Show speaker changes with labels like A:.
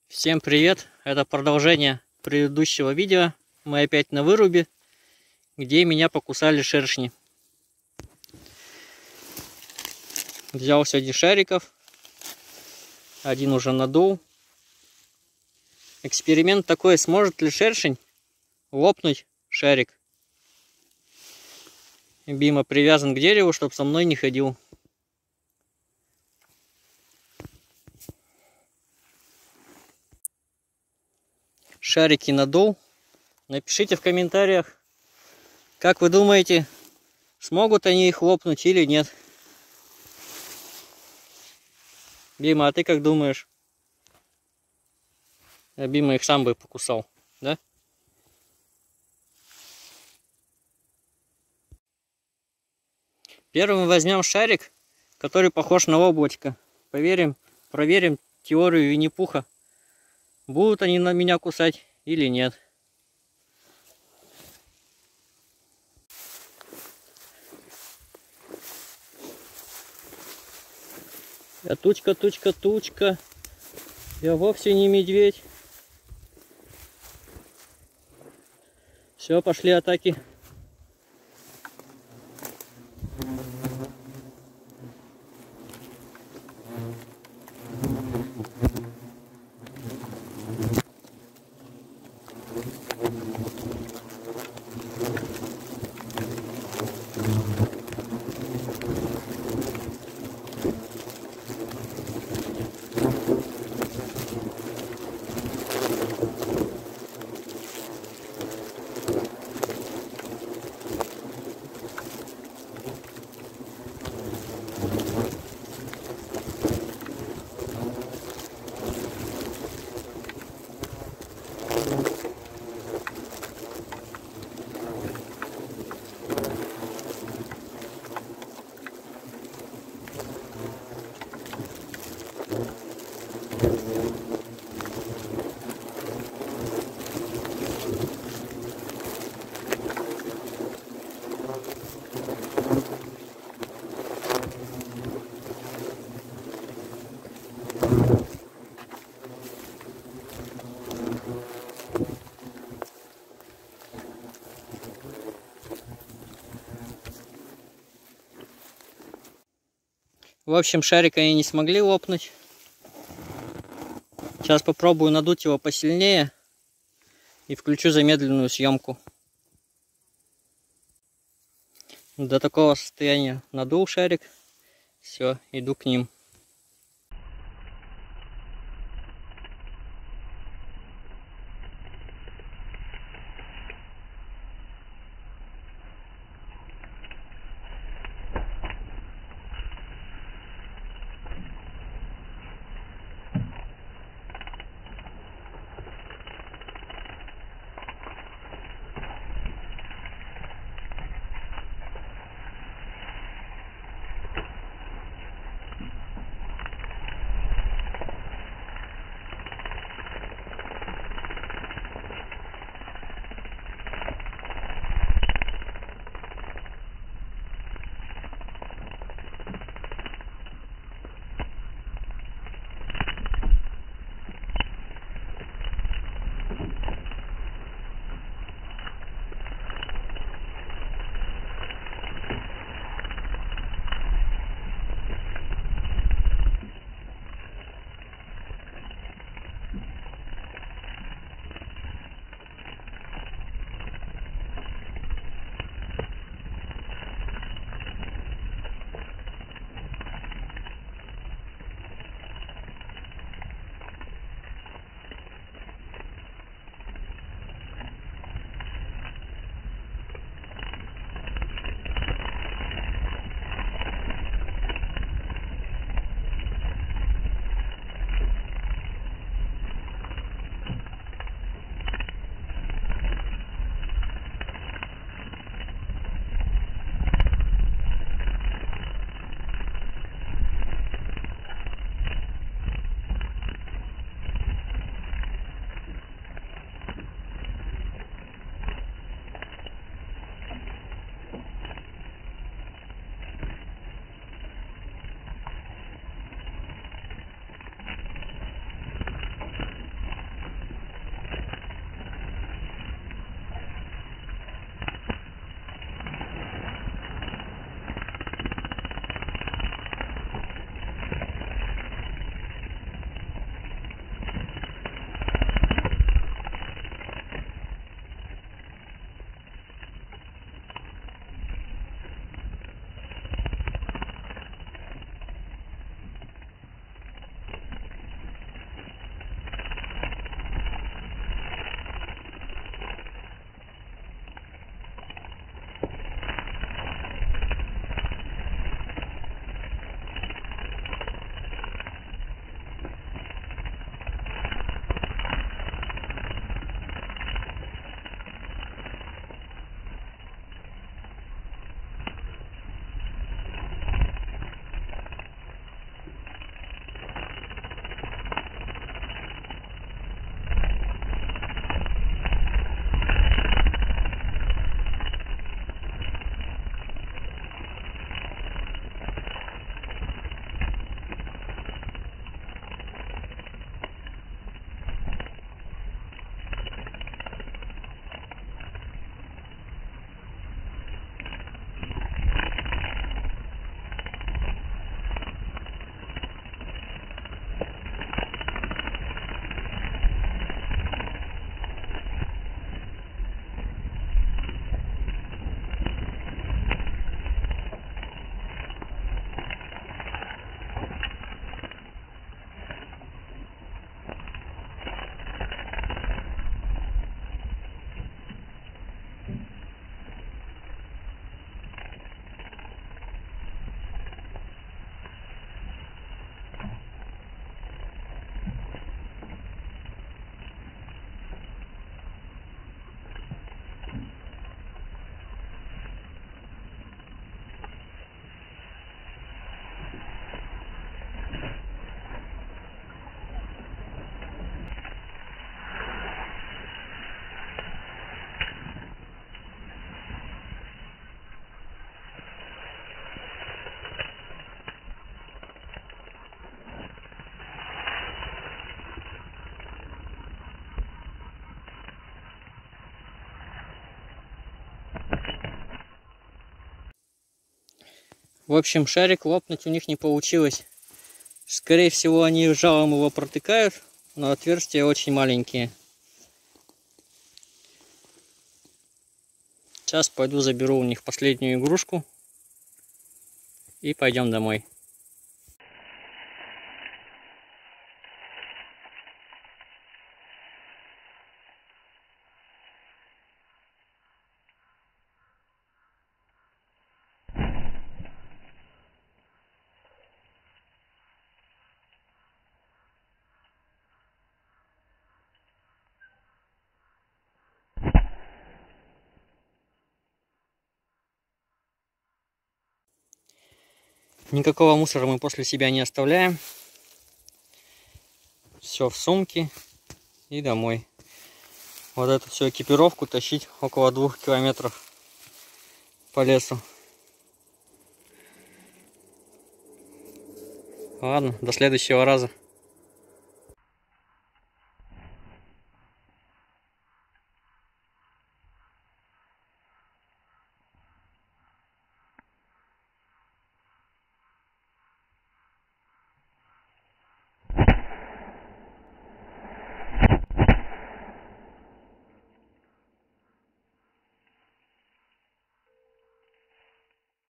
A: Всем привет! Это продолжение предыдущего видео. Мы опять на вырубе, где меня покусали шершни. Взял сегодня шариков. Один уже надул. Эксперимент такой: сможет ли шершень лопнуть шарик. Бима привязан к дереву, чтобы со мной не ходил. Шарики надул. Напишите в комментариях, как вы думаете, смогут они их лопнуть или нет. Бима, а ты как думаешь? Бима их сам бы покусал, да? Первым возьмем шарик, который похож на облачко. Проверим теорию Винни-Пуха. Будут они на меня кусать или нет. Я тучка, тучка, тучка. Я вовсе не медведь. Все, пошли атаки. В общем, шарик они не смогли лопнуть. Сейчас попробую надуть его посильнее и включу замедленную съемку. До такого состояния надул шарик. Все, иду к ним. В общем, шарик лопнуть у них не получилось. Скорее всего, они жалом его протыкают, но отверстия очень маленькие. Сейчас пойду заберу у них последнюю игрушку и пойдем домой. Никакого мусора мы после себя не оставляем. Все в сумке и домой. Вот эту всю экипировку тащить около 2 километров по лесу. Ладно, до следующего раза.